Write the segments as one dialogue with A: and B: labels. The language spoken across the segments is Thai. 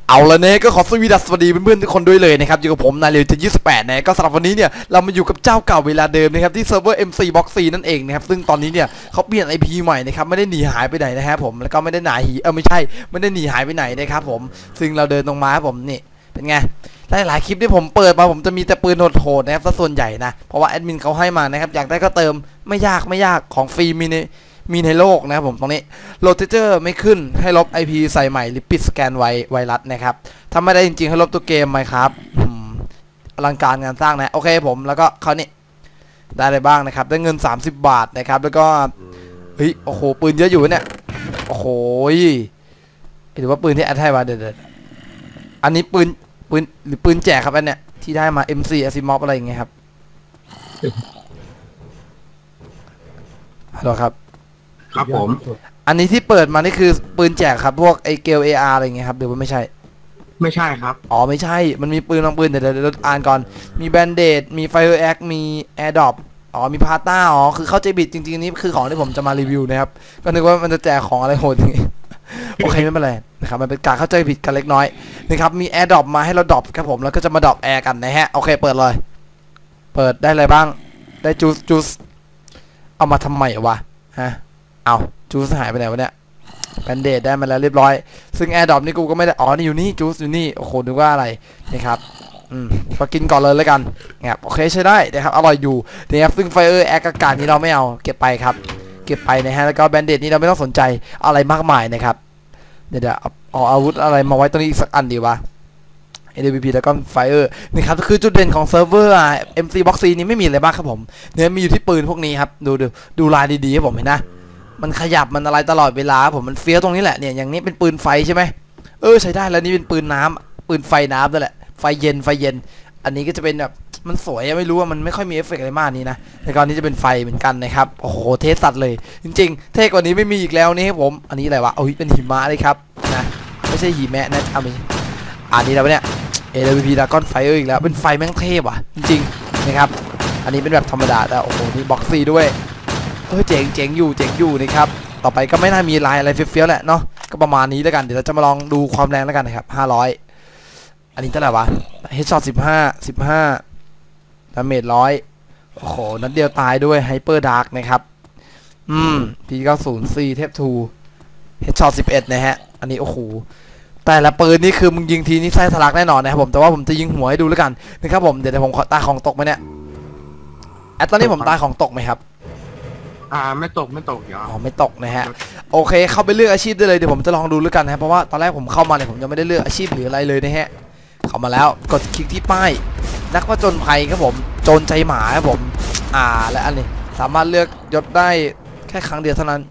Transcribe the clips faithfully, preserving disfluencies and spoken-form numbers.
A: เอาละเนี่ยก็ขอสวัสดีเพื่อนๆทุกคนด้วยเลยนะครับอยู่กับผมนายเรวจะยี่สิบแปดนะก็สำหรับวันนี้เนี่ยเรามาอยู่กับเจ้าเก่าเวลาเดิมนะครับที่เซิร์ฟเวอร์ เอ็ม ซี Box ซีนั่นเองนะครับซึ่งตอนนี้เนี่ยเขาเปลี่ยน ไอ พี ใหม่นะครับไม่ได้หนีหายไปไหนนะฮะผมแล้วก็ไม่ได้หนีเออไม่ใช่ไม่ได้หนีหายไปไหนนะครับผมซึ่งเราเดินตรงมาครับผมนี่เป็นไงหลายๆคลิปที่ผมเปิดมาผมจะมีแต่ปืนโหดๆนะครับซะส่วนใหญ่นะเพราะว่าแอดมินเขาให้มานะครับอยากได้ก็เติมไม่ยากไม่ยากของฟรีมีในมีในโลกนะครับผมตรงนี้โหลดเทเจอร์ไม่ขึ้นให้ลบ ไอ พี ใส่ใหม่หรือปิดสแกนไวไวรัสนะครับถ้าไม่ได้จริงๆให้ลบตัวเกมไหมครับอลังการงานสร้างนะโอเคผมแล้วก็เขานี่ได้อะไรบ้างนะครับได้เงินสามสิบบาทนะครับแล้วก็เฮ้ยโอ้โหปืนเยอะอยู่เนี่ยโอ้โหหรือว่าปืนที่แอดให้มาเด็ดๆอันนี้ปืนปืนหรือปืนแจกครับอันเนี้ยที่ได้มา เอ็ม ซี Asimov อะไรอย่างเงี้ยครับฮัลโหลครับ
B: ครับผม
A: อันนี้ที่เปิดมานี่คือปืนแจกครับพวกไอเกล เอ อาร์ อะไรเงี้ยครับหรือว่าไม่ใช่
B: ไม่ใช่ครับ
A: อ๋อไม่ใช่มันมีปืนบางปืนเดี๋ยวเดี๋ยวอ่านก่อนมีแบนเดดมีไฟเออร์แอคมีแอร์ดรอปอ๋อมีพาต้าอ๋อคือเข้าใจบิดจริงๆนี่คือของที่ผมจะมารีวิวนะครับก็นึกว่ามันจะแจกของอะไรโหดอย่างงี้โอเคไม่เป็นไรนะครับมันเป็นการเข้าใจผิดกันเล็กน้อยนะครับมีแอร์ดรอปมาให้เราดรอปครับผมแล้วก็จะมาดรอปแอร์กันนะฮะโอเคเปิดเลยเปิดได้อะไรบ้างได้จูสจูสเอามาทำไมวะฮะเอาจูสหายไปไหนวะเนี่ยแบนเดดได้มาแล้วเรียบร้อยซึ่งแอร์ดรอปนี่กูก็ไม่ได้อ๋อนี่อยู่นี่จูสอยู่นี่โอ้โหนึกว่าอะไรนะครับอืมก็กินก่อนเลยแล้วกันนะครับโอเคใช้ได้นะครับอร่อยอยู่นะครับซึ่งไฟเออร์แอร์อากาศนี้เราไม่เอาเก็บไปครับเก็บไปนะฮะแล้วก็แบนเดดนี่เราไม่ต้องสนใจอะไรมากมายนะครับเดี๋ยวเดี๋ยวเอาอาวุธอะไรมาไว้ตรงนี้อีกสักอันดีวะ เอ ดี วี พี แล้วก็ไฟเออร์นะครับคือจุดเด่นของเซิร์ฟเวอร์ เอ็ม ซี Box ซีนี้ไม่มีอะไรบ้างครับผมเนี่ยมีอยู่ที่ปืนพวกนี้ครับดูดูดูลายดีๆครับผมเห็นนะมันขยับมันอะไรตลอดเวลาผมมันเฟี้ยวตรงนี้แหละเนี่ยอย่างนี้เป็นปืนไฟใช่ไหมเออใช้ได้แล้วนี่เป็นปืนน้ำปืนไฟน้ำนั่นแหละไฟเย็นไฟเย็นอันนี้ก็จะเป็นแบบมันสวยไม่รู้ว่ามันไม่ค่อยมีเอฟเฟกต์อะไรมากนี้นะแต่ก่อนนี้จะเป็นไฟเหมือนกันนะครับโอ้โหเทสสัตว์เลยจริงๆเท่กว่านี้ไม่มีอีกแล้วนี่ครับผมอันนี้อะไรวะโอ้ยเป็นหิมะเลยครับนะไม่ใช่หิมะนะเอาไปอันนี้แล้วเนี่ย เอ ดี วี พี Dragon Fire อีกแล้วเป็นไฟแม่งเทพว่ะจริงๆนะครับอันนี้เป็นแบบธรรมดาแต่โอ้โหมีบ็อกซี่ด้วยเออเจ๋งเจ๋งอยู่เจ๋งอยู่นะครับต่อไปก็ไม่น่ามีลายอะไรเฟี้ยวๆแหละเนาะก็ประมาณนี้แล้วกันเดี๋ยวเราจะมาลองดูความแรงแล้วกันนะครับห้าร้อยอันนี้เท่าไหร่วะเฮดช็อตสิบห้า สิบห้าดาเมจร้อยโอ้โหนัดเดียวตายด้วยไฮเปอร์ดาร์กนะครับอืม พี เก้าสิบ ซี เทปทูเฮดช็อตสิบเอ็ดนะฮะอันนี้โอ้โหแต่ละปืนนี่คือมึงยิงทีนี่ไส้ทะลักแน่นอนนะครับผมแต่ว่าผมจะยิงหัวให้ดูแล้วกันนะครับผมเดี๋ยวผมขอตาของตกไหมเนี่ยแอดตอนนี้ผมตาของตกไหมครับ
B: อ่าไม่ตกไม่ตกเดี๋ยว
A: อ๋อไม่ตกนะฮะโอเคเข้าไปเลือกอาชีพได้เลยเดี๋ยวผมจะลองดูแล้วกันนะเพราะว่าตอนแรกผมเข้ามาเนี่ยผมยังไม่ได้เลือกอาชีพหรืออะไรเลยนะฮะเข้ามาแล้วกดคลิกที่ป้ายนักผจญภัยครับผมโจรใจหมาครับผมอ่าและอันนี้สามารถเลือกยศได้แค่ครั้งเดียวเท่านั้น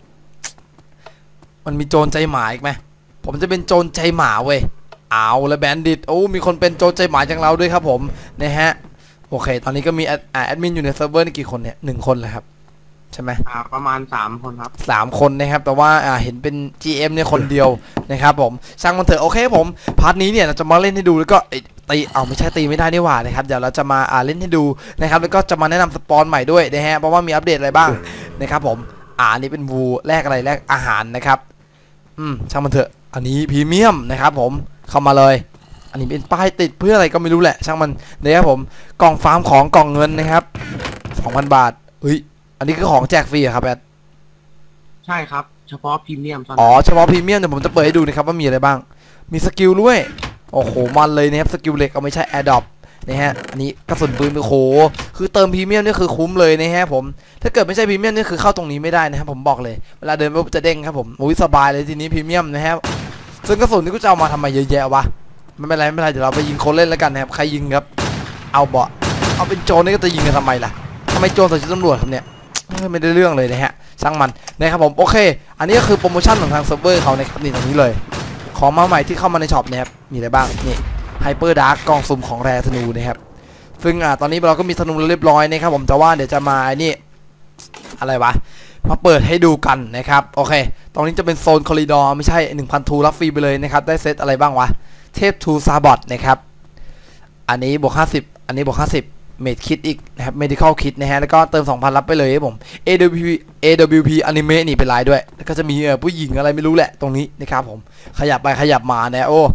A: มันมีโจรใจหมาอีกไหมผมจะเป็นโจรใจหมาเว้ยเอาแล้วแบนดิตโอ้มีคนเป็นโจรใจหมาอย่างเราด้วยครับผมนะฮะโอเคตอนนี้ก็มีแอดมินอยู่ในเซิร์ฟเวอร์นี่กี่คนเนี่ยหนึ่งคนเลยครับใช่ไหม
B: อ่าประมาณสามคนครับ
A: สามคนนะครับแต่ว่าอ่าเห็นเป็น จี เอ็ม เนี่ยคนเดียวนะครับผมช่างมันเถอะโอเคผมพาร์ทนี้เนี่ยเราจะมาเล่นให้ดูแล้วก็ตีเอาไม่ใช่ตีไม่ได้นี่หว่านะครับเดี๋ยวเราจะมาอ่าเล่นให้ดูนะครับแล้วก็จะมาแนะนำสปอนใหม่ด้วยนะฮะเพราะว่ามีอัปเดตอะไรบ้างนะครับผมอ่าอันนี้เป็นวูแลกอะไรแลกอาหารนะครับอืมช่างมันเถอะอันนี้พรีเมียมนะครับผมเข้ามาเลยอันนี้เป็นป้ายติดเพื่ออะไรก็ไม่รู้แหละช่างมันนะครับผมกล่องฟาร์มของกล่องเงินนะครับ สองพัน บาทเฮ้ยอันนี้คือของแจกฟรีครับแอด
B: ใช่ครับเฉพาะพรีเมียม
A: อ๋อเฉพาะพรีเมียมเดี๋ยวผมจะเปิดให้ดูนะครับว่ามีอะไรบ้างมีสกิลด้วยโอ้โหมันเลยนะครับสกิลเหล็กเอาไม่ใช่แอร์ดรอปนะฮะอันนี้กระสุนปืนโอ้โหคือเติมพรีเมียมนี่คือคุ้มเลยนะฮะผมถ้าเกิดไม่ใช่พรีเมียมนี่คือเข้าตรงนี้ไม่ได้นะครับผมบอกเลยเวลาเดินไปจะเด้งครับผมโอ้ยสบายเลยทีนี้พรีเมียมนะครับซึ่งกระสุนนี่ก็จะเอามาทำไมเยอะแยะวะไม่เป็นไรไม่เป็นไรเดี๋ยวเราไปยิงคนเล่นแล้วกันนะครับใครยิงครับเอาเบาะเอาเป็นโจรนี่ก็จะยิงกันทำไมล่ะทำไมโจรใส่ชุดตำรวจครับเนี่ยไม่ได้เรื่องเลยนะฮะช่างมันนะครับผมโอเคอันนี้ก็คือโปรโมชั่นของทางเซิร์ฟเวอร์เขานะครับนี่ตรงนี้เลยของมาใหม่ที่เข้ามาในช็อปนะครับมีอะไรบ้างนี่ไฮเปอร์ดาร์กกล่องสุ่มของแรธนูนะครับซึ่งอ่าตอนนี้เราก็มีธนูเรียบร้อยนะครับผมแต่ว่าเดี๋ยวจะมาไอ้นี่อะไรวะมาเปิดให้ดูกันนะครับโอเคตรงนี้จะเป็นโซนคอริดอร์ไม่ใช่ หนึ่งพัน ทูรับฟรีไปเลยนะครับได้เซตอะไรบ้างวะเทพทูซาบอทนะครับอันนี้บวกห้าสิบอันนี้บวกห้าสิบเมดคิดอีกนะครับ medical kit นะฮะแล้วก็เติม สองพัน รับไปเลยครับผม เอ ดับเบิลยู พี เอ ดับเบิลยู พี anime นี่เป็นลายด้วยแล้วก็จะมีผู้หญิงอะไรไม่รู้แหละตรงนี้นะครับผมขยับไปขยับมานะโอ้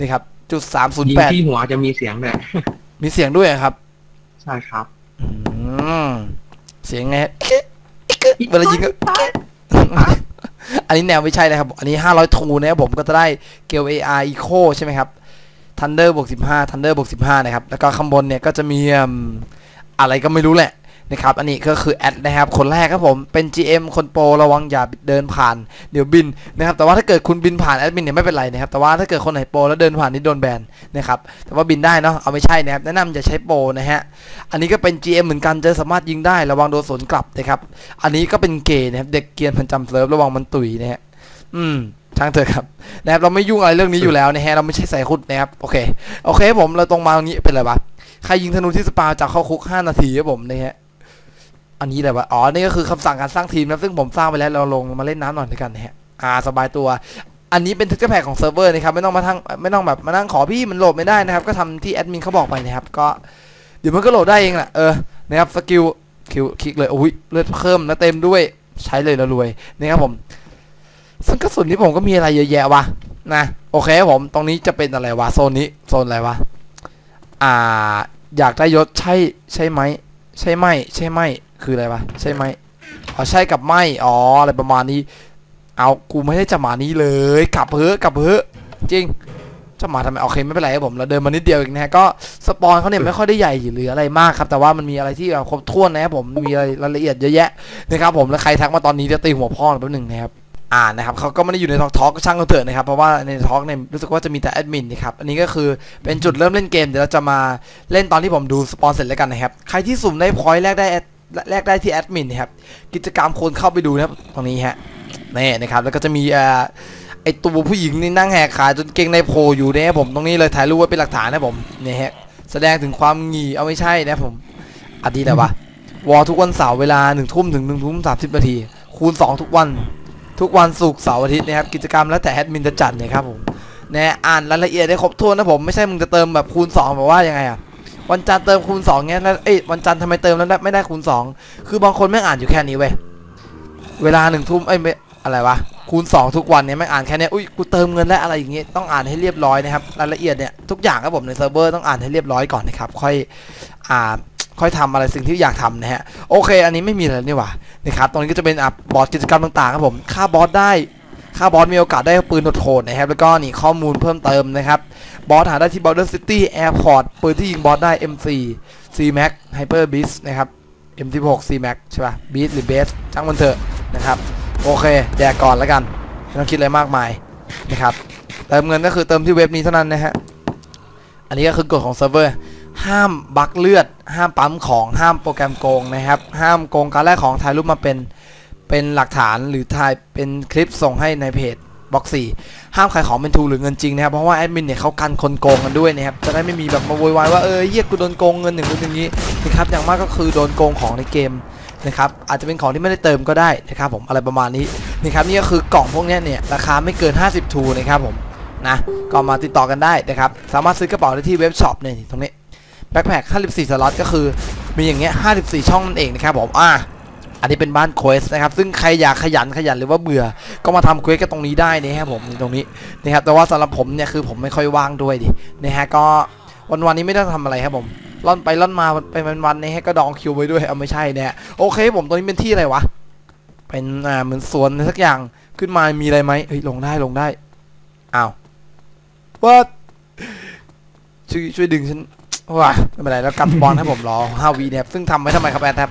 A: นี่ครับจุดสามศูนย์
B: ยิง
A: แปด
B: ที่หัวจะมีเสียงด้วย
A: มีเสียงด้วยครับ
B: ใช่ครับ
A: อืมเสียงไงเวลายิงก็ อันนี้แนวไม่ใช่นะครับอันนี้ห้าร้อยทูนะครับผมก็จะได้เกล เอ อาร์ Eco ใช่ไหมครับ Thunder บวกสิบห้า Thunder บวกสิบห้านะครับแล้วก็ข้างบนเนี่ยก็จะมีอะไรก็ไม่รู้แหละนะครับอันนี้ก็คือแอดนะครับคนแรกครับผมเป็น จี เอ็ม คนโปรระวังอย่าเดินผ่านเดี๋ยวบินนะครับแต่ว่าถ้าเกิดคุณบินผ่านแอดมินเนี่ยไม่เป็นไรนะครับแต่ว่าถ้าเกิดคนไหนโปรแล้วเดินผ่านนี่โดนแบนนะครับแต่ว่าบินได้เนาะเอาไม่ใช่นะครับแนะนำอย่าใช้โปรนะฮะอันนี้ก็เป็น จี เอ็ม เหมือนกันจะสามารถยิงได้ระวังโดนสวนกลับนะครับอันนี้ก็เป็นเกย์นะครับเด็กเกียร์พันจำเซิร์ฟระวังมันตุ๋ยนะฮะอืมช่างเถอะครับนะครับเราไม่ยุ่งอะไรเรื่องนี้อยู่แล้วนะฮะเราไม่ใช่สายคุดนะครับโอเคโอเคผมเราตรงมาตรงนี้เป็นอะไรวะใครยิงธนูที่สปาจากเข้าคุกห้านาทีครับผมนะฮะอันนี้อะไรวะอ๋อนี่ก็คือคำสั่งการสร้างทีมนะซึ่งผมสร้างไปแล้วเราลงมาเล่นน้ำหน่อยด้วยกันนะฮะอ่าสบายตัวอันนี้เป็นทิกเกอร์แพคของเซิร์ฟเวอร์นะครับไม่ต้องมาทั้งไม่ต้องแบบมานั่งขอพี่มันโหลดไม่ได้นะครับก็ทำที่แอดมินเขาบอกไปนะครับก็เดี๋ยวมันก็โหลดได้เองแหละเออนะครับสกิลคิวคลิกเลยโอ้ยเลือดเพิ่มนะเต็มด้วยใช้เลยแล้วรวยนะครับผมซึ่งกระสุนที่ผมก็มีอะไรเยอะแยะวะนะโอเคผมตรงนี้จะเป็นอะไรวะโซนนี้โซนอะไรวะอ่าอยากได้ยศใช่ใช่ไหมใช่ไหมใช่ไหมคืออะไรวะใช่ไหมอ๋อใช่กับไม่อ๋ออะไรประมาณนี้เอากูไม่ได้จะมานี้เลยกลับเพ้อกลับเพ้อจริงจะมาทำไมโอเคไม่เป็นไรครับผมเราเดินมานิดเดียวเองนะฮะก็สปอนเขาเนี่ยไม่ค่อยได้ใหญ่หรืออะไรมากครับแต่ว่ามันมีอะไรที่ครบถ้วนนะครับผมมีอะไรรายละเอียดเยอะแยะนะครับผมแล้วใครทักมาตอนนี้จะตีหัวพ่อแป๊บหนึ่งนะครับอ่านะครับเขาก็ไม่ได้อยู่ในทอล์กทอล์กก็ช่างเขาเถอะนะครับเพราะว่าในทอล์กเนี่ยรู้สึกว่าจะมีแต่แอดมินนะครับอันนี้ก็คือเป็นจุดเริ่มเล่นเกมเดี๋ยวเราจะมาเล่นตอนที่ผมดูสปอนเสร็จแล้วกันนะครับใครที่สุ่มได้พอยต์แรกได้แรกได้ที่แอดมินนะครับกิจกรรมคนเข้าไปดูนะครับตรงนี้ฮะนี่นะครับแล้วก็จะมีอ่าไอตัวผู้หญิงนี่นั่งแหกขาจนเก่งในโผล่อยู่เนี่ยผมตรงนี้เลยถ่ายรูปไว้เป็นหลักฐานนะผมเนี่ยฮะแสดงถึงความหงี่เอาไม่ใช่นะผมอันนี้แหละวะวอลทุกวันเสาร์เวลาหนึ่งทุ่มถึงหนึ่งทุ่มสามสิบนาทีคูณสองทุกวันทุกวันศุกร์เสาร์อาทิตย์นะครับกิจกรรมแล้วแต่แอดมินจะจัดเนี่ยครับผมเนี่ยอ่านรายละเอียดได้ครบถ้วนนะผมไม่ใช่มึงจะเติมแบบคูณสองแบบว่ายังไงอะวันจันทร์เติมคูณสองเงี้ยแล้วเอ้ยวันจันทร์ทำไมเติมแล้วไม่ได้คูณสองคือบางคนไม่อ่านอยู่แค่นี้เว้ยเวลาหนึ่งทุ่มเอ้ยไม่อะไรวะคูณสองทุกวันเนี่ยไม่อ่านแค่นี้อุ้ยกูเติมเงินและอะไรอย่างเงี้ยต้องอ่านให้เรียบร้อยนะครับรายละเอียดเนี่ยทุกอย่างครับผมในเซิร์ฟเวอร์ต้องอ่านให้เรียบร้อยก่อนนะครับค่อยอ่าค่อยทำอะไรสิ่งที่อยากทำนะฮะโอเคอันนี้ไม่มีอะไรนี่หว่านะครับตรงนี้ก็จะเป็นอ่ะบอร์ดกิจกรรมต่างๆครับผมค่าบอสได้ค่าบอสมีโอกาสได้ปืนโหดๆนะครับแล้วก็นี่ข้อมูลเพิ่มเติมนะครับบอสหาได้ที่ Border City Airport ปืนที่ยิงบอสได้ เอ็ม โฟร์ C-Max Hyper Beast นะครับ เอ็ม สิบหก C-Max ใช่ป่ะ Beast หรือ Base ช่างมันเถอะนะครับโอเคแดกก่อนแล้วกันไม่ต้องคิดอะไรมากมายนะครับเติมเงินก็คือเติมที่เว็บนี้เท่านั้นนะฮะอันนี้ก็คือกฎของเซิร์ฟเวอร์ห้ามบักเลือดห้ามปั๊มของห้ามโปรแกรมโกงนะครับห้ามโกงการแลกของถ่ายรูปมาเป็นเป็นหลักฐานหรือถ่ายเป็นคลิปส่งให้ในเพจบล็อกสี่ห้ามขายของเป็นทูหรือเงินจริงนะครับเพราะว่าแอดมินเนี่ยเขากันคนโกงกันด้วยนะครับจะได้ไม่มีแบบมาโวยวายว่าเออเหี้ยกูโดนโกงเงินอย่างนู้นอย่างนี้นะครับอย่างมากก็คือโดนโกงของในเกมนะครับอาจจะเป็นของที่ไม่ได้เติมก็ได้นะครับผมอะไรประมาณนี้นะครับนี่ก็คือกล่องพวกนี้เนี่ยราคาไม่เกินห้าสิบทูนะครับผมนะก็มาติดต่อกันได้นะครับสามารถซื้อกระเป๋าได้ที่เว็บช็อปเนี่ยตรงนี้แบ็คแพ็คห้าสิบสี่สล็อตก็คือมีอย่างเงี้ยห้าสิบสี่ช่องนั่นเองนะครับผมอ่ะอันนี้เป็นบ้านเควสนะครับซึ่งใครอยากขยันขยันหรือว่าเบื่อก็มาทำเควสกันตรงนี้ได้นะครับผมตรงนี้นะครับแต่ว่าสำหรับผมเนี่ยคือผมไม่ค่อยว่างด้วยดินะฮะก็วันวันนี้ไม่ต้องทำอะไรครับผมล่อนไปล่อนมาไปวันๆนี่ให้ก็ดองคิวไว้ด้วยเอาไม่ใช่เนี่ยโอเคผมตรงนี้เป็นที่อะไรวะเป็นอ่าเหมือนสวนสักอย่างขึ้นมามีอะไรไหมเฮ้ยลงได้ลงได้อ้าวว่าช่วยช่วยดึงฉันว้าไม่เป็นไรแล้วกลับบอลให้ผมรอห้าวีเนี่ยซึ่งทำไว้ทำไมครับแอนแทบ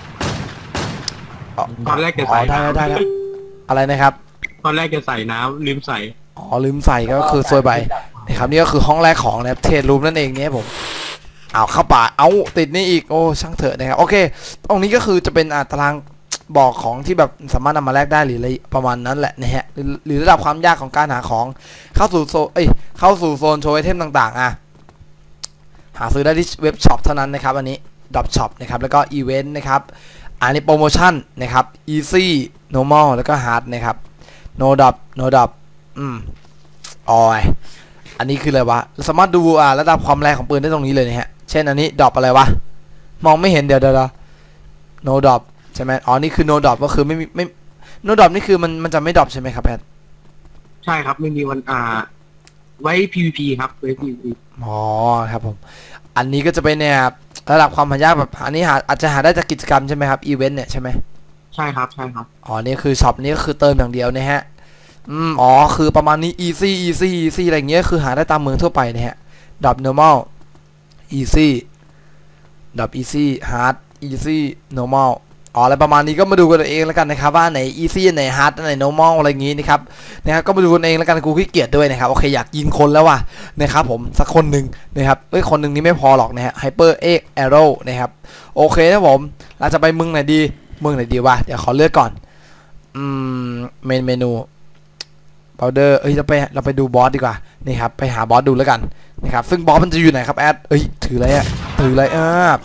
B: ตอนแรกจะ
A: ใส่
B: ใส่
A: ได้ได้แล้วอะไรนะครับ
B: ตอนแรกจะใส่น้ำลืมใส่
A: อ๋อลืมใส่ก็คือซวยไปนะครับนี่ก็คือห้องแรกของนะครับเทรดรูมนั่นเองเนี่ยผมเอาเข้าป่าเอาติดนี่อีกโอ้ช่างเถอะนะครับโอเคตรงนี้ก็คือจะเป็นตารางบอกของที่แบบสามารถนำมาแลกได้หรืออะไรประมาณนั้นแหละนะฮะหรือระดับความยากของการหาของเข้าสู่โซนเอ้ยเข้าสู่โซนโชว์ไอเทมต่างๆอ่ะหาซื้อได้ที่เว็บช็อปเท่านั้นนะครับอันนี้ดรอปช็อปนะครับแล้วก็อีเวนต์นะครับอันนี้โปรโมชั่นนะครับ easy normal แล้วก็ hard นะครับ no drop no drop อืมอ๋ออันนี้คืออะไรวะสามารถดูอ่าระดับความแรงของปืนได้ตรงนี้เลยนะฮะเช่นอันนี้ดรอปอะไรวะมองไม่เห็นเดี๋ยวเดี๋ยว no drop ใช่ไหมอ๋อนี่คือ no drop ก็คือไม่มีไม่ no drop นี่คือมันมันจะไม่ดรอปใช่ไหมครับแพท
B: ใช่ครับไม่มีวันอ่าไว้ พี วี พี ครับไว้ พี วี พี
A: อ๋อครับผมอันนี้ก็จะเป็นเนี่ยระดับความหายากแบบอันนี้หาอาจจะหาได้จากกิจกรรมใช่ไหมครับอีเวนต์เนี่ยใช่ไหม
B: ใช่ครับใช่ครับ
A: อ๋อนี่คือช็อปนี้ก็คือเติมอย่างเดียวนะฮะอืมอ๋อคือประมาณนี้ easy easy easy อะไรเงี้ยคือหาได้ตามเมืองทั่วไปนะฮะดับ normal easy ดับ easy hard easy normal อ๋ออะไรประมาณนี้ก็มาดูกันเองแล้วกันนะครับว่าไหน easy ไหน hard ไหน normal อะไรอย่างงี้นะครับนะครับก็มาดูกันเองแล้วกันกูขี้เกียจด้วยนะครับโอเคอยากยิงคนแล้วว่ะนะครับผมสักคนหนึ่งนะครับเอ้ยคนหนึ่งนี่ไม่พอหรอกนะฮะ hyper x arrow นะครับโอเคนะผมเราจะไปเมืองไหนดีเมืองไหนดีวะเดี๋ยวขอเลือกก่อนอืมเมนเมนูพาวเดอร์เอ้ยเราไปเราไปดูบอสดีกว่านี่ครับไปหาบอสดูแล้วกันนะครับซึ่งบอสมันจะอยู่ไหนครับแอดเอ้ยถืออะไรอะถืออะไรอ่ะ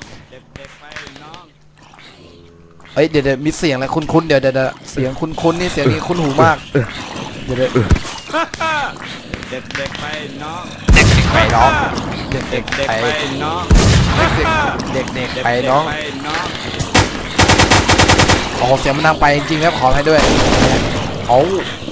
A: เอ้ยเดี๋ยวเดี๋ยวมีเสียงอะไรคุ้นๆเดี๋ยวเดี๋ยวเสียงคุ้นๆนี่เสียงนี้คุ้นหูมากเดี๋ยวเดี๋ยว
C: เด็กเด็กไปน้อง
A: ไปน้องเด็ก
C: เด็กเด็กไปน้อง
A: เด็กเด็กไปน้องโอ้เสียงมันดังไปจริงๆครับขอให้ด้วยโอ้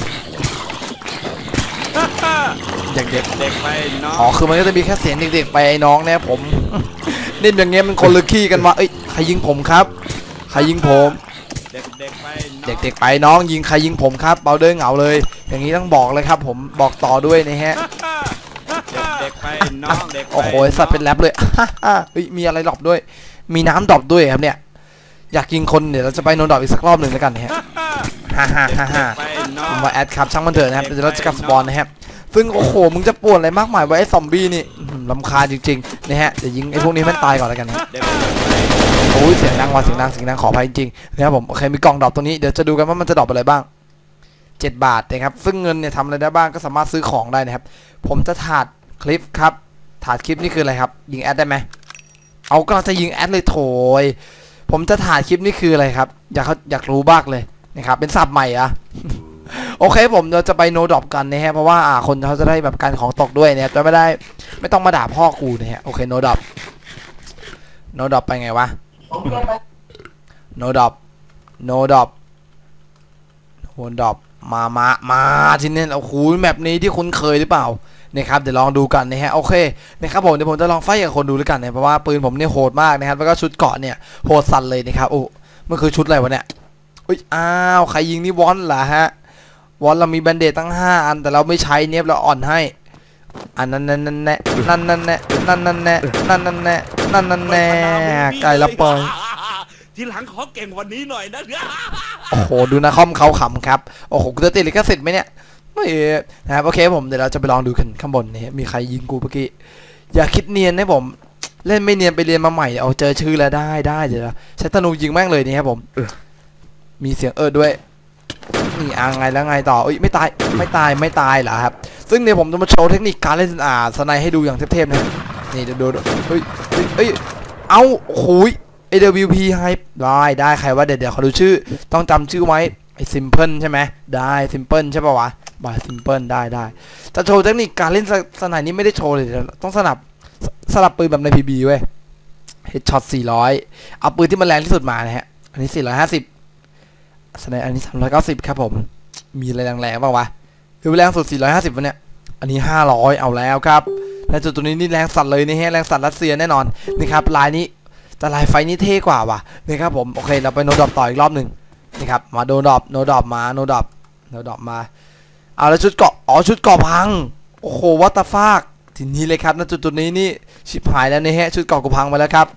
A: เด็กเด็ก
C: เด็กไปน้อง
A: อ๋อคือมันก็จะมีแค่เสียงเด็กๆไปไอ้น้องเนี่ยผมนี่อย่างเงี้ยมันคนลึกขี้กันว่าเอ้ยใครยิงผมครับใครยิงผม
C: เด็กเด็กไป
A: เด็กเด็กไปน้องยิงใครยิงผมครับเบาเด้อเหงาเลยอย่างนี้ต้องบอกเลยครับผมบอกต่อด้วยนะฮะ
C: เด็กเด็กไปน้องเด็ก
A: โอ้โหสัตว์เป็นแรปเลยเฮ้ยมีอะไรดรอปด้วยมีน้ำดรอปด้วยครับเนี่ยอยากยิงคนเดี๋ยวเราจะไปโนดรอปอีกสักรอบหนึ่งแล้วกันนะฮะฮ่าฮ่าฮ่าฮ่าผมว่าแอดครับช่างมันเถอะนะครับเดี๋ยวเราจะกลับสปอนนะครับซึ่งโอ้โหมึงจะปวดอะไรมากมายไว้ไอ้ซอมบี้นี่ลำคาญจริงๆนะฮะเดี๋ยวยิงไอ้พวกนี้มันตายก่อนแล้วกันนะโอ้ยเสียงดังว่ะเสียงดังเสียงดังขออภัยจริงๆนะครับผมโอเคมีกล่องดรอปตรงนี้เดี๋ยวจะดูกันว่ามันจะดรอปอะไรบ้างเจ็ดบาทนะครับซึ่งเงินเนี่ยทำอะไรได้บ้างก็สามารถซื้อของได้นะครับผมจะถาดคลิปครับถาดคลิปนี่คืออะไรครับยิงแอดได้ไหมเอาก็จะยิงแอดเลยโถยผมจะถ่ายคลิปนี่คืออะไรครับอยากอยากรู้บ้างเลยนะครับเป็นศัพท์ใหม่อะโอเคผมเราจะไปโนดรอปกันนะฮะเพราะว่าอ่าคนเขาจะได้แบบการของตกด้วยเนี่ยจะไม่ได้ไม่ต้องมาด่าพ่อกูนะฮะโอเคโนดรอปโนดรอปไปไงวะโนดรอปโนดรอปโนดรอปมามามาที่นี่โอ้โหแมปนี้ที่คุ้นเคยหรือเปล่านะครับเดี๋ยวลองดูกันนะฮะโอเคนะครับผมเดี๋ยวผมจะลองไฟกับคนดูด้วยกันนะเพราะว่าปืนผมเนี่ยโหดมากนะครับแล้วก็ชุดเกาะเนี่ยโหดสั่นเลยนะครับโอ้มันคือชุดอะไรวะเนี่ยอุ้ยอ้าวใครยิงนี่วอนเหรอฮะวอนเรามีแบนเดตตั้งห้าอันแต่เราไม่ใช้เนี่ยเราอ่อนให้อันนั้นนั่นนั่นแน่นั่นนั่นแน่นั่นนั่นแน่นั่นนั่นแน่นั่นนั่นแน่ไก่ละปอย
C: ทีหลังขอเก่งวันนี้หน่อยนะ
A: โอ้โหดูนะคอมเขาขำครับโอ้โหกูจะติดลิขสิทธิ์ไหมเนี่ยไม่นะครับโอเคผมเดี๋ยวเราจะไปลองดูกันข้างบนนี่มีใครยิงกูเมื่อกี้อย่าคิดเนียนนะผมเล่นไม่เนียนไปเรียนมาใหม่เอาเจอชื่อแล้วได้ได้เดี๋ยวใช้ธนูยิงแม่งเลยนี่ครับผมมีเสียงเออด้วยนี่อ่าไงแล้วไงต่ออุ้ยไม่ตายไม่ตายไม่ตายเหรอครับซึ่งเนี่ยผมจะมาโชว์เทคนิคการเล่นอ่าสไนให้ดูอย่างเทพๆเลยนี่ดูดูเฮ้ยเฮ้ยเอาโอ้ย เอ ดับเบิลยู พี ให้ได้ได้ใครว่าเดี๋ยวเดี๋ยวเขาดูชื่อต้องจำชื่อไว้ไอ้ซิมเพิลใช่ไหมได้ซิมเพิลใช่ป่าววะบาซิมเพิลได้ได้จะโชว์เทคนิคการเล่นสไนนี้ไม่ได้โชว์เลยต้องสลับสลับปืนแบบใน พี บี เว้ยเฮดช็อตสี่ร้อยเอาปืนที่มันแรงที่สุดมานะฮะอันนี้สี่ร้อยห้าสิบสไนอันนี้สามร้อยเก้าสิบครับผมมีอะไรแรงๆบ้างวะคือแรงสุดสี่ร้อยห้าสิบวะเนี่ยอันนี้ห้าร้อยเอาแล้วครับและจุดตัวนี้นี่แรงสัตว์เลยนี่ฮะแรงสัตว์รัสเซียแน่นอนนี่ครับลายนี้แต่ลายไฟนี่เท่กว่าว่ะนี่ครับผมโอเคเราไปโนดรอปต่ออีกรอบหนึ่งนี่ครับมาโนดรอปโนดรอปมาโนดรอปโนดรอปมาเอาแล้วชุดเกาะอ๋อชุดเกาะพังโอ้โหวัตฟากทีนี้เลยครับณจุดตัวนี้นี่ชิบหายแล้วนี่ฮะชุดเกาะกูพังไปแล้วครับ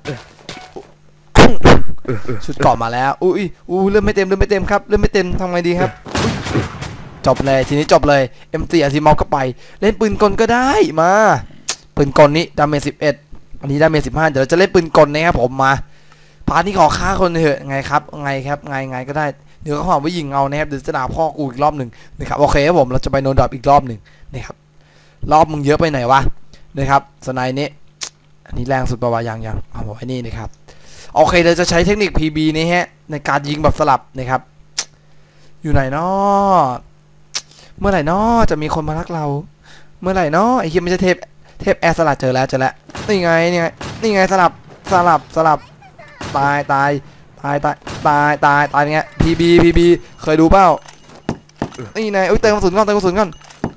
A: ชุดเกาะมาแล้วอุ้ยอุ้ยเริ่มไม่เต็มเริ่มไม่เต็มครับเริ่มไม่เต็มทำไงดีครับจบเลยทีนี้จบเลยเอ็มตีอาซีมอลก็ไปเล่นปืนกลก็ได้มาปืนกลนี้ดาเมจสิบเอ็ดอันนี้ดาเมจสิบห้าเดี๋ยวเราจะเล่นปืนกลนะครับผมมาพาร์ทนี้ขอฆ่าคนเถอะไงครับไงครับไงไงก็ได้เดี๋ยวเขาหาว่ายิงเอานะครับเดี๋ยวจะด่าพ่อกูอีกรอบหนึ่งนะครับโอเคครับผมเราจะไปโนดรอปอีกรอบหนึ่งนะครับรอบมึงเยอะไปไหนวะนะครับสไนนี้อันนี้แรงสุดประวัติยังยังเอาไว้นี่นะครับโอเคเราจะใช้เทคนิค พี บี นี่ฮะในการยิงแบบสลับนะครับอยู่ไหนเนาะเมื่อไหร่เนาะจะมีคนมารักเราเมื่อไหร่เนาะไอ้เหี้ยไม่ใช่เทพเทพแอร์สลัดเจอแล้วเจอแล้วนี่ไงนี่ไงนี่ไงสลับสลับสลับตายตายตายตายตายตายตายเงี้ย พี บี พี บี เคยดูเปล่านี่ไงอุ้ยเติมกระสุนก่อนเติมกระสุนก่อน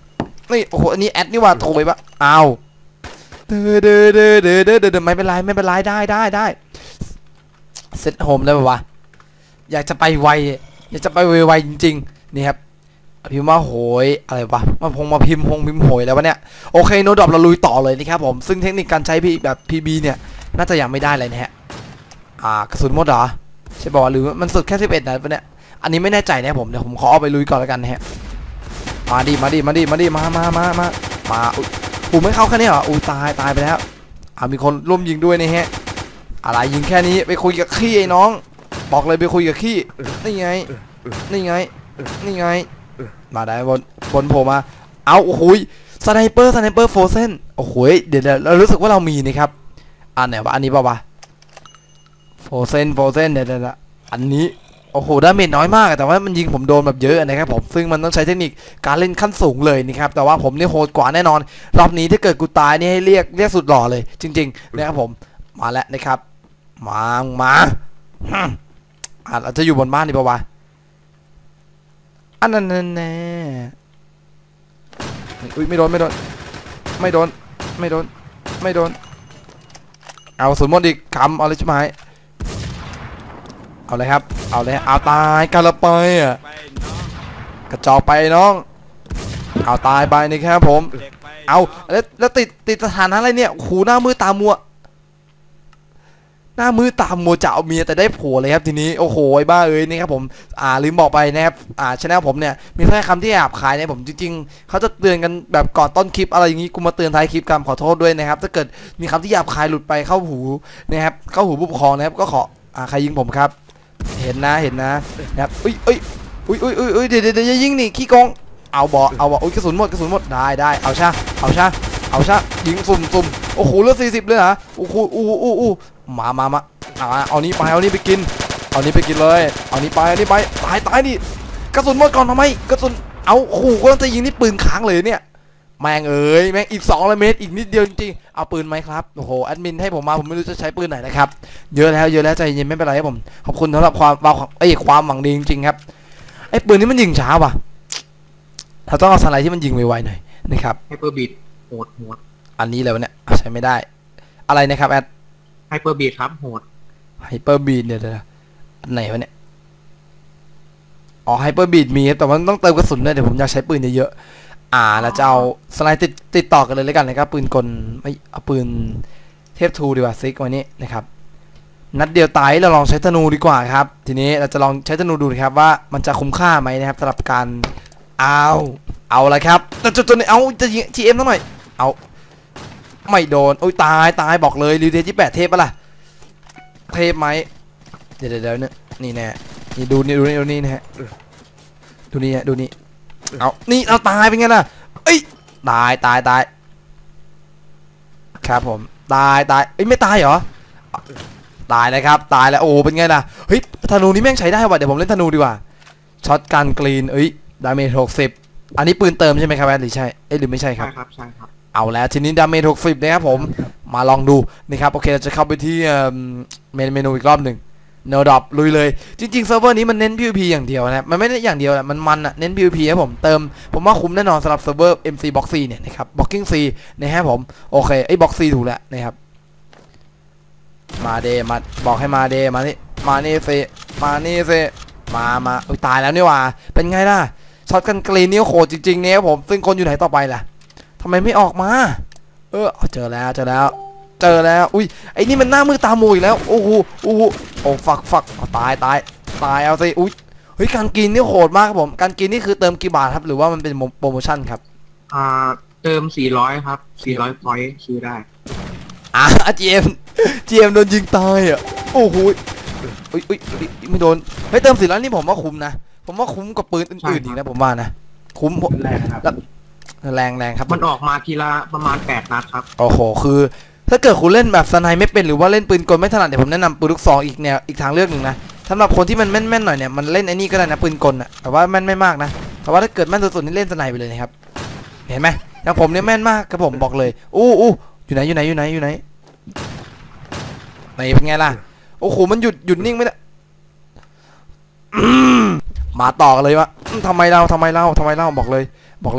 A: นี่โอ้โหอันนี้แอดนี่ว่าโถยปะอ้าวเด้อเด้อเด้อเด้อเด้อเด้อไม่เป็นไรไม่เป็นไรได้ได้ได้เซตโฮมได้ปะวะอยากจะไปไวอยากจะไปไวๆจริงๆนี่ครับพิมพ์ว่าโหยอะไรวะมาพงมาพิมพ์พงพิมพ์โหยแล้ววะเนี่ยโอเคโนดรอปเราลุยต่อเลยนะครับผมซึ่งเทคนิคการใช้พีแบบ พี บี เนี่ยน่าจะยังไม่ได้เลยนะฮะอ่ากระสุนหมดเหรอใช่ป่ะหรือมันสุดแค่สิบเอ็ดนัดปะเนี่ยอันนี้ไม่แน่ใจนะผมเดี๋ยวผมขอเอาไปลุยก่อนแล้วกันนะฮะมาดิมาดิมาดิมาดิมามามามามาปูไม่เข้าแค่นี้เหรออู้ตายตายไปแล้วอ่ามีคนร่วมยิงด้วยนะฮะอะไรยิงแค่นี้ไปคุยกับขี้ไอ้น้องบอกเลยไปคุยกับขี้นี่ไงนี่ไงนี่ไงมาได้บนบนโผล่มาเอาโอ้โหสไนเปอร์สไนเปอร์โฟเซนโอ้โหเดี๋ยวเรารู้สึกว่าเรามีนะครับอันไหนวะอันนี้ป่าวะโฟเซนโฟเซนเดี๋ยวเดี๋ยวอันนี้โอ้โหดาเมจน้อยมากแต่ว่ามันยิงผมโดนแบบเยอะนะครับผมซึ่งมันต้องใช้เทคนิคการเล่นขั้นสูงเลยนะครับแต่ว่าผมนี่โหดกว่าแน่นอนรอบนี้ถ้าเกิดกูตายนี่ให้เรียกเรียกสุดหล่อเลยจริงๆนะครับผมมาแล้วนะครับมามาอ่ะเราจะอยู่บนบ้านดีป่าวะอันนั้นแน่อุ้ยไม่โดนไม่โดนไม่โดนไม่โดนไม่โดนเอาสุดหมดอีกคำเอาเลยใช่ไหมเอาเลยครับเอาเลยเอาตายกันละไปอ่ะกระจอกไปน้องเอาตายไปนี่ครับผมเอาแล้วแล้วติดติดสถานะอะไรเนี่ยหูหน้ามือตามัวหน้ามือตามัวจะเอาเมียแต่ได้ผัวเลยครับทีนี้โอ้โหบ้าเอ้ยนี่ครับผมอ่าลืมบอกไปนะครับอ่าชแนลผมเนี่ยมีแค่คำที่หยาบคายเนี่ยผมจริงๆเขาจะเตือนกันแบบก่อนต้นคลิปอะไรอย่างนี้กูมาเตือนท้ายคลิปกันขอโทษด้วยนะครับถ้าเกิดมีคำที่หยาบคายหลุดไปเข้าหูนะครับเข้าหูผู้ปกครองนะครับก็ขออ่าใครยิงผมครับเห็นนะเห็นนะนะครับอุ้ยอุ้ยอุ้ยอุ้ยอุ้ยอุ้ยเดี๋ยวเดี๋ยวยิงนี่ขี้โกงเอาบอเอาบออุ้ยกระสุนหมดกระสุนหมดได้ได้เอาชาเอาชาเอาชายิงสุ่มสุ่มโอ้โหเหลือสี่สิบเลยเหรอโอ้โหอู้อู้อู้มามามาเอาเอานี้ไปเอานี้ไปกินเอานี้ไปกินเลยเอานี้ไปเอานี้ไปตายตายดิกระสุนหมดก่อนทำไมกระสุนเอาขู่ก็จะยิงนี่ปืนค้างเลยเนี่ยแม่งเอ้ยแม่งอีกสองร้อยเมตรอีกนิดเดียวจริงๆเอาปืนไหมครับโอ้โหแอดมินให้ผมมาผมไม่รู้จะใช้ปืนไหนนะครับเยอะแล้วเยอะแล้วใจเย็นไม่เป็นไรครับผมขอบคุณสำหรับความไอ้ความหวังดีจริงๆครับไอ้ปืนนี้มันยิงช้าว่ะเราต้องเอาสไลด์ที่มันยิงไวๆหน่อยนะครับ
B: ไฮเปอร์บีทโหดโหด
A: อันนี้เลยวะเนี่ยใช้ไม่ได้อะไรนะครับแอด
B: ไฮเปอร์บีทครับโหด
A: ไฮเปอร์บีทเนี่ยอันไหนวะเนี่ยอ๋อไฮเปอร์บีทมีแต่มันต้องเติมกระสุนด้วยเดี๋ยวผมอยากใช้ปืนเยอะๆอ่าแล้วจะเอาสไลด์ติดติดต่อกันเลยแล้วกันนะครับปืนกลไม่เอาปืนเทพทูดีกว่าซิกวันนี้นะครับนัดเดียวตายเราลองใช้ธนูดีกว่าครับทีนี้เราจะลองใช้ธนูดูนะครับว่ามันจะคุ้มค่าไหมนะครับสำหรับการเอาเอาละครับแต่จุดๆนี้เอาจะยิงทีเอ็มตั้งหน่อยเอาไม่โดนโอ้ยตายตายบอกเลยรีเทสที่แปดเทพปะล่ะเทพไหมเดี๋ยวเดี๋ยวเนี่ยนี่แน่นี่ดูนี่ดูนี่ดูนี่นะฮะดูนี่ฮะดูนี่เอานี่เอาตายเป็นไงล่ะเอ้ยตายตายตายครับผมตายตายเอ้ยไม่ตายเหรอตายเลยครับตายแล้วโอ้เป็นไงล่ะเฮ้ยธนูนี้แม่งใช้ได้ว่ะเดี๋ยวผมเล่นธนูดีกว่าช็อตกันกรีนเอ้ยดาเมจหกสิบอันนี้ปืนเติมใช่ไหมครับแอดหรือใช่เอ้ยหรือไม่ใช่ครับ
B: ใช่ครับใช่ครับ
A: เอาแล้วทีนี้ดาเมจหกสิบนะครับผมมาลองดูนะครับโอเคเราจะเข้าไปที่เมนเมนูอีกรอบหนึ่งเนอร์ดอปลุยเลยจริงๆเซิร์ฟเวอร์นี้มันเน้น พี วี พี อย่างเดียวนะมันไม่ได้อย่างเดียวแหละมันมันอะเน้น พี วี พี ครับผมเติมผมว่าคุ้มแน่นอนสำหรับเซิร์ฟเวอร์ เอ็ม ซี Box C เนี่ยนะครับ Blocking C นะครับผมโอเคไอ้ Box C ถูกแล้วนะครับมาเดมาบอกให้มาเดมานี่มานี่เซมานี่เซมามาโอ้ยตายแล้วนี่ว่าเป็นไงล่ะช็อตกันกรีนนี่โหดจริงๆเนี่ยครับผมซึ่งคนอยู่ไหนต่อไปล่ะทำไมไม่ออกมาเออเจอแล้วเจอแล้วเจอแล้วอุ้ยไอ้นี่มันหน้ามือตามูอีกแล้วโอ้โหโอ้โหโอ้ฝักฝักตายตายตายเอาสิอุ้ยเฮ้ยการกินนี่โหดมากครับผมการกินนี่คือเติมกี่บาทครับหรือว่ามันเป็นโปรโมชั่นครับ
B: อ่าเติมสี่ร้อยครับสี่ร้อยพอยต์ซื้อได้
A: อ่าจีเอ็มจีเอ็มโดนยิงตายอ่ะโอ้โหอุ้ยอุ้ยไม่โดนเฮ้ยเติมสี่ร้อยนี่ผมว่าคุ้มนะผมว่าคุ้มกว่าปืนอื่นๆอีกนะผมว่านะคุ้ม
B: แรงครับ
A: แรงแรงครับ
B: มันออกมาทีละประมาณแปดนัดครับ
A: โอ้โหคือถ้าเกิดคุณเล่นแบบสไนไม่เป็นหรือว่าเล่นปืนกลไม่ถนัดเดี๋ยวผมแนะนำปืนลูกซองอีกแนวอีกทางเลือกหนึ่งนะสำหรับคนที่มันแม่นๆหน่อยเนี่ยมันเล่นไอ้นี่ก็ได้นะปืนกลอะแต่ว่าแม่นไม่มากนะแต่ว่าถ้าเกิดแม่นสุดๆนี่เล่นสไนไปเลยนะครับเห็นไหมอย่างผมเนี่ยแม่นมากครับผมบอกเลยอู้อู้อยู่ไหนอยู่ไหนอยู่ไหนอยู่ไหนไหนเป็นไงล่ะโอ้โหมันหยุดหยุดนิ่งไม่ได้มาต่อกันเลยวะทำไมเราทำไมเราทำไมเราบอกเลยบอกเลยทำไม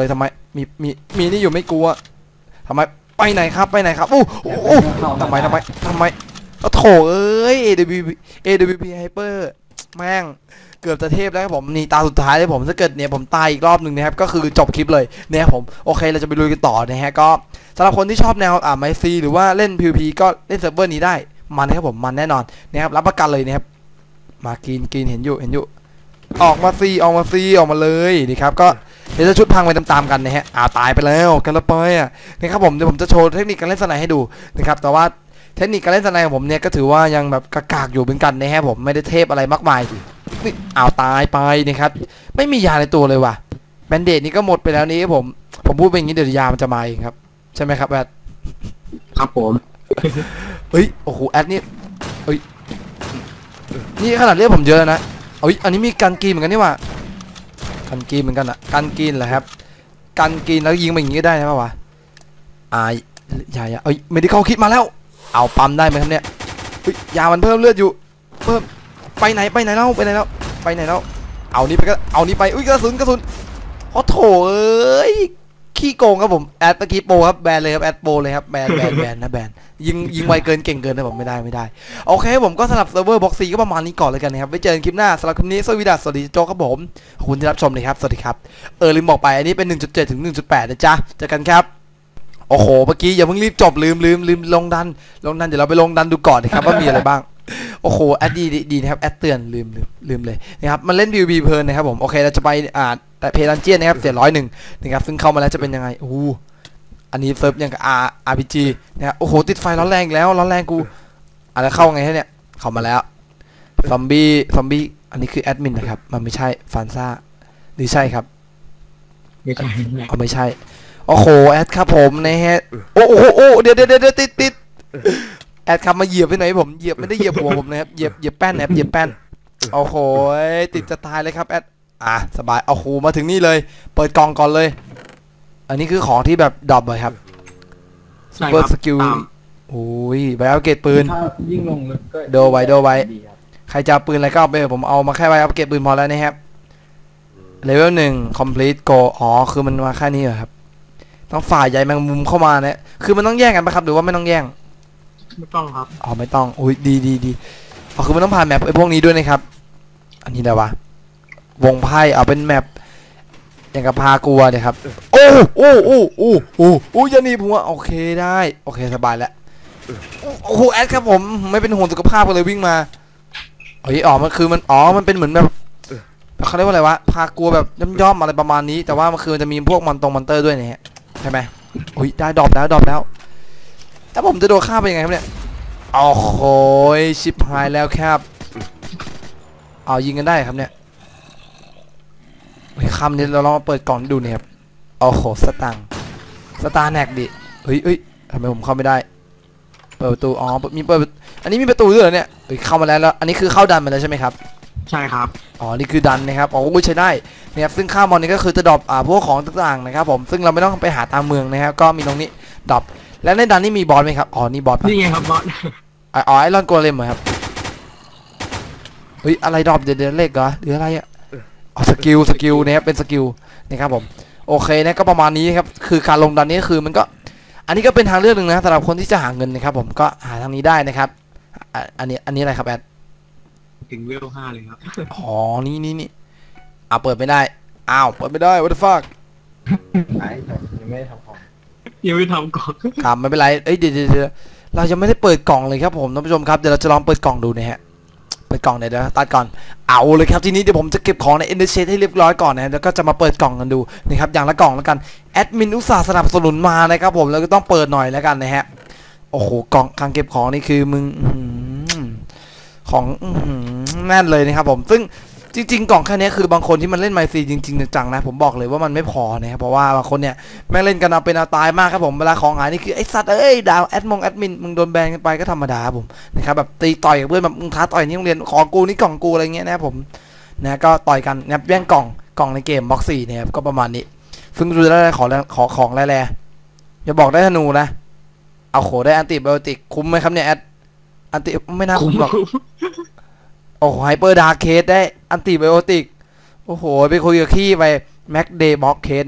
A: มีมีมีนี่อยู่ไม่กลัวทำไมไปไหนครับไปไหนครับอู้อู้ทำไมทำไมทำไมโถเอ้ย เอ ดับเบิลยู พี เอ ดับเบิลยู พี Hyper แม่งเกือบจะเทพแล้วครับผมนี่ตาสุดท้ายเลยผมถ้าเกิดเนี่ยผมตายอีกรอบหนึ่งนะครับก็คือจบคลิปเลยเนี่ยผมโอเคเราจะไปลุยกันต่อนะฮะก็สำหรับคนที่ชอบแนวอ่าไมซีหรือว่าเล่น พี วี พี ก็เล่นเซิร์ฟเวอร์นี้ได้มันนะครับผมมันแน่นอนนะครับรับประกันเลยนะครับมากินกินเห็นอยู่เห็นอยู่ออกมาซีออกมาซีออกมาเลยนี่ครับก็เดี๋ยวจะชุดพังไปตามๆกันนะฮะอ่าตายไปแล้วกันละไปอ่ะนะครับผมเดี๋ยวผมจะโชว์เทคนิคการเล่นสไนให้ดูนะครับแต่ว่าเทคนิคการเล่นสไนของผมเนี่ยก็ถือว่ายังแบบกากๆอยู่เหมือนกันนะฮะผมไม่ได้เทพอะไรมากมายนี่อ้าวตายไปนะครับไม่มียาในตัวเลยว่ะแบนเดดนี่ก็หมดไปแล้วนี่ผมผมพูดเป็นอย่างนี้เดี๋ยวยามันจะมาเองครับใช่ไหมครับแอด
B: ครับผม
A: เฮ้ยโอ้โหแอดนี่เฮ้ยนี่ขนาดเรียกผมเยอะนะเอ้ยอันนี้มีกันกีนเหมือนกันนี่ว่ะกันกีนเหมือนกันอะกันกีนเหรอครับกันกีนแล้วยิงมาอย่างนี้ก็ได้ใช่ป่าวะอ่าอย่าอย่าเอ้ยไม่ได้เข้าคิดมาแล้วเอาปั๊มได้ไหมครับเนี่ยเฮ้ยยามันเพิ่มเลือดอยู่เพิ่มไปไหนไปไหนแล้วไปไหนแล้วไปไหนแล้วเอานี่ไปก็เอานี่ไปอุ้ยกระสุนกระสุนโอ้โถเอ้ยขี้โกงครับผมแอดเมื่อกี้โปรครับแบนเลยครับแอดโปรเลยครับแบนแบนแบนนะแบนยิงยิงไวเกินเก่งเกินนะผมไม่ได้ไม่ได้โอเคผมก็สำหรับเซิร์ฟเวอร์บ็อกซี่ก็ประมาณนี้ก่อนเลยกันนะครับไว้เจอกันคลิปหน้าสำหรับคลิปนี้สวัสดีสวัสดีโจครับผมขอบคุณที่รับชมนะครับสวัสดีครับเออลืมบอกไปอันนี้เป็น หนึ่งจุดเจ็ด ถึง หนึ่งจุดแปด นะจ๊ะเจอกันครับโอ้โหเมื่อกี้อย่าเพิ่งรีบจบลืมลืมลืมลงดันลงดันเดี๋ยวเราไปลงดันดูก่อนนะครับว่ามีอะไรบ้างโอ้โหแอดดีดีนะครับแอดเตือนลืมลืมลืมเลยนะครับมันเล่น พี วี พี เพลินนะครับผมโอเคเราจะไปอ่าแต่เพลันเจียนนะครับเสียร้อยหนึ่งนะครับซึ่งเข้ามาแล้วจะเป็นยังไงโอ้อันนี้เซิร์ฟยังกับ R อาร์ พี จี นะครับโอ้โหติดไฟร้อนแรงอีกแล้วร้อนแรงกูอะไรเข้าไงฮะเนี่ยเข้ามาแล้วซอมบี้ซอมบี้อันนี้คือแอดมินนะครับมันไม่ใช่ฟานซ่าหรือใช่ครับ
B: ไม่ใช่
A: เอาไม่ใช่โอ้โหแอดครับผมนะฮะโอ้โหโอ้เดี๋ยวเดี๋ยวเดี๋ยวติดติดแอดครับมาเหยียบไปไหนผมเหยียบไม่ได้เหยียบหัวผมนะครับเหยียบเหยียบแป้นนะครับเหยียบแป้นโอ้โหติดจะตายเลยครับแอดอ่ะสบายเอาโหมาถึงนี่เลยเปิดกล่องก่อนเลยอันนี้คือของที่แบบดรอปเลยครับซูเปอร์สกิลโอ้ยใบอัปเกรดปืน
D: ยิ่งลงลึกก็
A: โดไว้โดไว้ใครจะเอาปืนอะไรก็เอาไปผมเอามาแค่ใบอัปเกรดปืนพอแล้วนะครับเลเวลหนึ่ง complete go อ๋อคือมันมาแค่นี้เหรอครับต้องฝ่ายใหญ่แมงมุมเข้ามาเนี่ยคือมันต้องแย่งกันปะครับหรือว่าไม่ต้องแย่ง
B: ไม่ต้องครับ
A: อ๋อไม่ต้องอุ้ยดีดีดีอ๋อคือมันต้องผ่านแมปไอ้พวกนี้ด้วยนะครับอันนี้อะไรวะวงไพ่เอาเป็นแมปอย่างกับพากลัวเนี่ยครับโอ้โอ้โอ้โอ้โอ้โอ้ยันนี่ผมว่าโอเคได้โอเคสบายแล้วโอ้โหแอดครับผมไม่เป็นห่วงสุขภาพกันเลยวิ่งมาเฮ้ยอ๋อมันคือมันอ๋อมันเป็นเหมือนแบบเขาเรียกว่าอะไรวะพากลัวแบบย่อมๆอะไรประมาณนี้แต่ว่ามันคือมันจะมีพวกมอนตรงมอนเตอร์ด้วยเนี่ยใช่ไหมอุ้ยได้ดรอปแล้วดรอปแล้วแล้วผมจะโดนฆ่าไปยังไงครับเนี่ยโอ้โหชิบหายแล้วครับเอายิงกันได้ครับเนี่ยคำนี้เราลองมาเปิดกล่องดูเนี่ยครับโอ้โหสตังสตาร์แนกดิเฮ้ยเฮ้ยทำไมผมเข้าไม่ได้เปิดประตูอ๋อมีเปิดอันนี้มีประตูด้วยเหรอเนี่ยเฮ้ยเข้ามาแล้วแล้วอันนี้คือเข้าดันมาแล้วใช่ไหมครับ
B: ใช่ครับ
A: อ๋อนี่คือดันนะครับอ๋อใช้ได้นะครับซึ่งข้ามอนนี้ก็คือจะดรอปอ่าพวกของต่างๆนะครับผมซึ่งเราไม่ต้องไปหาตามเมืองนะครับก็มีตรงนี้ดรอปแล้วในดันนี่มีบอสไหมครับอ๋อนี่บอส
B: นี่ไงครับบอส
A: อ๋อไอรอนโกเลมเหรอครับเฮ้ยอะไรดรอปเดี๋ยวเล็กเหรอหรืออะไรอ่ะอ๋อสกิลสกิลนะครับเป็นสกิลนะครับผมโอเคนะก็ประมาณนี้ครับคือการลงดันนี้คือมันก็อันนี้ก็เป็นทางเลือกหนึ่งนะสำหรับคนที่จะหาเงินนะครับผมก็หาทางนี้ได้นะครับอันนี้อันนี้อะไรครับแอด
B: ถึงเวลห้าเลยครับ
A: อ๋อนี่นี่นี่อ้าวเปิดไม่ได้อ้าวเปิดไม่ได้ what the fuck
D: ยังไม่ได้ทำของ
B: ยังไม่ทำก่อน
A: ครับไม่เป็นไรเอ้ยเดี๋ยวเดี๋ยวเรายังไม่ได้เปิดกล่องเลยครับผมท่านผู้ชมครับเดี๋ยวเราจะลองเปิดกล่องดูนะฮะเปิดกล่องเดี๋ยวนะตัดก่อนเอาเลยครับทีนี้เดี๋ยวผมจะเก็บของใน เอ็น ดี เช ให้เรียบร้อยก่อนนะแล้วก็จะมาเปิดกล่องกันดูนะครับอย่างละกล่องแล้วกันแอดมินอุตส่าห์สนับสนุนมานะครับผมแล้วก็ต้องเปิดหน่อยแล้วกันนะฮะโอ้โหกล่องการเก็บของนี่คือมึงของแน่นเลยนะครับผมซึ่งจริงๆกล่องแค่นี้คือบางคนที่มันเล่นไมซีจริงๆจังๆนะผมบอกเลยว่ามันไม่พอนะครับเพราะว่าบางคนเนี่ยแม่งเล่นกันเอาเป็นเอาตายมากครับผมเวลาของหายนี่คือไอ้สัตว์เอ้ยดาวแอดมงแอดมินมึงโดนแบนกันไปก็ธรรมดาผมนะครับแบบตีต่อยกับเพื่อนแบบมึงท้าต่อยนี่โรงเรียนของกูนี่กล่องกูอะไรเงี้ยนะครับผมนะก็ต่อยกันนะครับแย่งกล่องกล่องในเกมบ็อกซี่นะครับก็ประมาณนี้ซึ่งดูได้ขอขอของแร่ๆอย่าบอกได้ธนูนะเอาโขได้อันติไบโอติกคุ้มไหมครับเนี่ยแอดอันติไม่น่าคุ้มหรอกโอ้โหไฮเปอร์ดาร์เคสได้อันติไบโอติกโอ้โหไปคุยกับขี้ไปแม็กเดย์บ็อกเคสนะครับ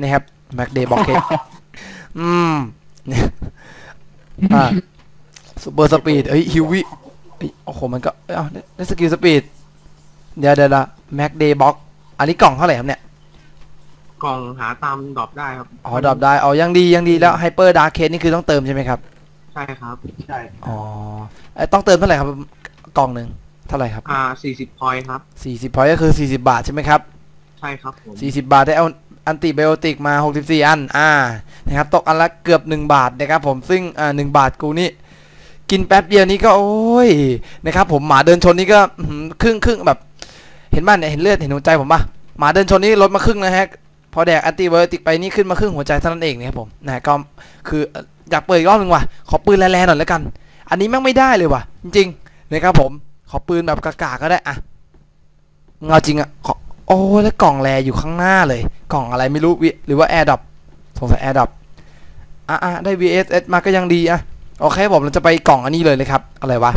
A: แม็กเดย์บ็อกเคสอืมเนี่ยอ่าซูเปอร์สปีดเอ้ยฮิวิโอ้โหมันก็เอ้าได้สกิลสปีดเดี๋ยวเดี๋ยวละแม็กเดย์บ็อกอันนี้กล่องเท่าไหร่ครับเนี่ย
B: กล่องหาตามดรอปได้ครับ
A: อ๋อดรอปได้อ๋อยังดียังดีแล้วไฮเปอร์ดาร์เคสนี่คือต้องเติมใช่ไหมครับ
B: ใช่ครับ
D: ใช่
A: อ๋อไอ้ต้องเติมเท่าไหร่ครับกล่องหนึ่งเท่าไหร่ครับ
B: อ่าสี่สิบพอยต์ครับ
A: สี่สิบพอยต์ก็คือสี่สิบบาทใช่ไหมครับ
B: ใช่ครับผม
A: สี่สิบบาทได้เอาอันติไบโอติกมาหกสิบสี่อันอ่านะครับตกอันละเกือบหนึ่งบาทนะครับผมซึ่งอ่าหนึ่งบาทกูนี่กินแป๊บเดียวนี้ก็โอ้ยนะครับผมหมาเดินชนนี่ก็ครึ่งครึ่งแบบเห็นบ้านเนี่ยเห็นเลือดเห็นหัวใจผมปะหมาเดินชนนี่ลดมาครึ่งนะฮะพอแดกอันติไบโอติกไปนี่ขึ้นมาครึ่งหัวใจเท่านั้นเองนะครับผมนะก็คืออยากเปิดอีกรอบหนึ่งว่ะขอปืนแรงๆหน่อยแล้วกันอันนี้แม่งไม่ได้เลยว่ะจริงๆนะครับผมขอปืนแบบกากๆก็ได้อะเงาจริงอะขอโอ้แล้วกล่องแรอยู่ข้างหน้าเลยกล่องอะไรไม่รู้วิหรือว่าแอร์ดรอปสงสัยแอร์ดรอปอ่ะอ่ะได้ วี เอส เอส มาก็ยังดีอะโอเคผมเราจะไปกล่องอันนี้เลยเลยครับอะไรวะ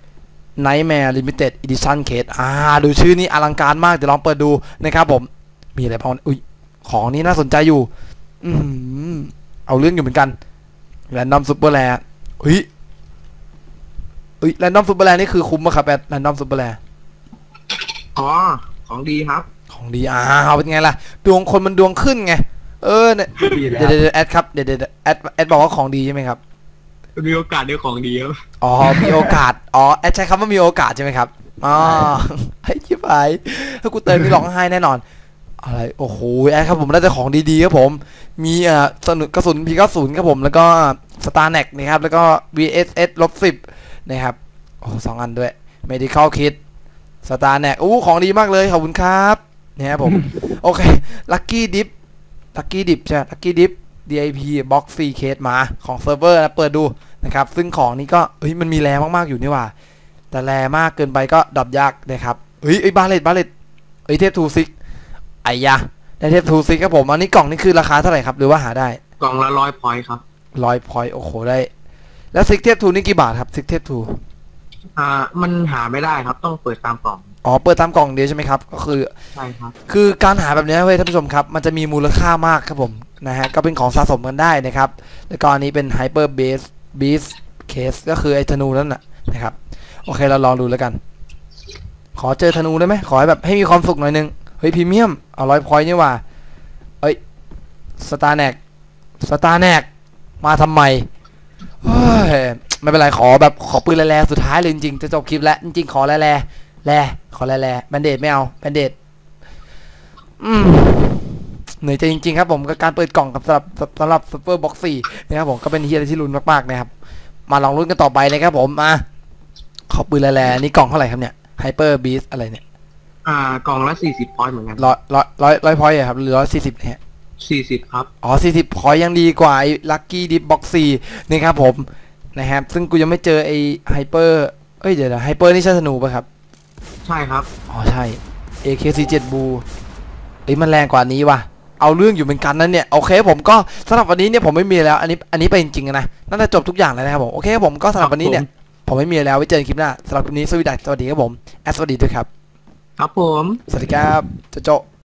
A: Nightmare Limited Edition Case อ่าดูชื่อนี้อลังการมากเดี๋ยวลองเปิดดูนะครับผมมีอะไรบ้างอุ้ยของนี้น่าสนใจอยู่อืมเอาเรื่องอยู่เหมือนกัน Random Super Rare เฮ้ยเฮ้ย Random Super Rare นี่คือคุ้มป่ะครับแอด Random Super Rare
B: อ๋อของดีครับ
A: ของดีอ้าวเป็นไงล่ะดวงคนมันดวงขึ้นไงเออเนี่ย
D: ดีแล้ว
A: เดี๋ยวเดี๋ยวแอดครับเดี๋ยวเดี๋ยวแอดแอดบอกว่าของดีใช่ไหมครับ
B: มีโอกาสได้ของดีครับ
A: อ๋อมีโอกาสอ๋อแอดใช้คำว่ามีโอกาสใช่ไหมครับอ๋อไอ้ชิบหายถ้ากูเติมนี่ร้องไห้แน่นอนอะไรโอ้โหแอดครับผมได้แต่ของดีๆครับผมมีเอ่อสนุกกระสุน พี เก้าสิบ ครับผมแล้วก็สตาร์แน็กนะครับแล้วก็ วี เอส เอส ลบสิบนะครับโอ้สองอันด้วย Medical Kit สตาร์แน็กอู้ของดีมากเลยขอบคุณครับเนี่ยครับผม โอเค Lucky Dip Lucky Dip ใช่ Lucky Dip ดี ไอ พี Box Free Case มาของเซิร์ฟเวอร์นะเปิดดูนะครับซึ่งของนี้ก็เฮ้ยมันมีแรงมากๆอยู่นี่ว่าแต่แรงมากเกินไปก็ดับยากนะครับเฮ้ยไอ้บาเลตบาเลตเฮ้ยเทพทูซิกไอ้ยะได้เทพทูซิกครับผมอันนี้กล่องนี่คือราคาเท่าไหร่ครับหรือว่าหาได้
B: กล่องละร้อยพอยต์ครับ
A: ร้อยพอยต์โอ้โหได้แล้วซิกเทพทูนี่กี่บาทครับซิกเทพทู
B: อ่ามันหาไม่ได้ครับต้องเปิดตามกล่อง
A: อ๋อเปิดตามกล่องเดียวใช่ไหมครับก็คือ
B: ใช่ครับ
A: คือการหาแบบนี้เว้ยท่านผู้ชมครับมันจะมีมูลค่ามากครับผมนะฮะก็เป็นของสะสมกันได้นะครับแล้วก็อันนี้เป็น Hyper Base Beast Case ก็คือไอ้ธนูนั่นน่ะนะครับโอเคเราลองดูแล้วกันขอเจอธนูได้ไหมขอให้แบบให้มีความสุขหน่อยนึงเฮ้ยพรีเมียมเอาร้อยพอยต์นี่ว่าเอ้ยสตาร์แน็กสตาร์แน็กมาทำไมเฮ้ยไม่เป็นไรขอแบบขอปืนแร่ๆสุดท้ายเลยจริงๆจะจบคลิปแล้วจริงๆขอแร่ๆแร่ขอแร่ๆแบนเดดไม่เอาแบนเดดอืมเหนื่อยใจจริงๆครับผมกับการเปิดกล่องกับสำหรับสำหรับซูเปอร์บ็อกซ์สี่นะครับผมก็เป็นเฮียที่ลุ้นมากๆนะครับมาลองลุ้นกันต่อไปนะครับผมมาขอปืนแร่ๆนี่กล่องเท่าไหร่ครับเนี่ยไฮเปอร์บีสอะไรเนี่ย
B: อ่ากล่องละสี่สิบพอยต์เหมือนกัน
A: ร้อยร้อยร้อยร้อยพอยต์ครับหรือร้อยสี่สิบเนี่ย
B: สี่สิบครับ
A: อ๋อสี่สิบพอยต์ยังดีกว่าไอ้ลัคกี้ดิฟบ็อกซี่นี่ครับผมนะครับซึ่งกูยังไม่เจอไอ้ไฮเปอร์เอ้ยเดี๋ยวนะไฮเปอร์นี่ใช่ธนูป่ะครับ
B: ใช่ครับ
A: อ๋อใช่ เอ เค สี่สิบเจ็ด Blue เอ้ยมันแรงกว่านี้ว่ะเอาเรื่องอยู่เหมือนกันนั่นเนี่ยโอเคผมก็สำหรับวันนี้เนี่ยผมไม่มีแล้วอันนี้อันนี้ไปจริงๆนะน่าจะจบทุกอย่างแล้วนะครับผมโอเคผมก็สำหรับวันนี้เนี่ยผมไม่มีแล้วไว้เจอกันคลิปหน้าสำหรับคลิปนี้สวัสดีสวัสดีครับผมแอดสวัสดีด้วยครับ
B: ครับผม
A: สวัสดีครับโจโจ